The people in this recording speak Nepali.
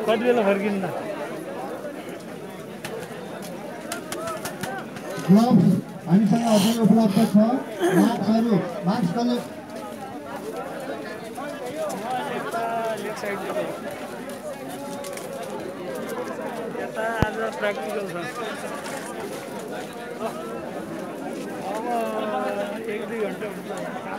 कति बेला फर्किन्न ग्लोभ्स हामीसँग अझै उपलब्ध छ मास्कहरु मास्कले यता आज प्र्याक्टिकल छ अब 1-2 घण्टा हुन्छ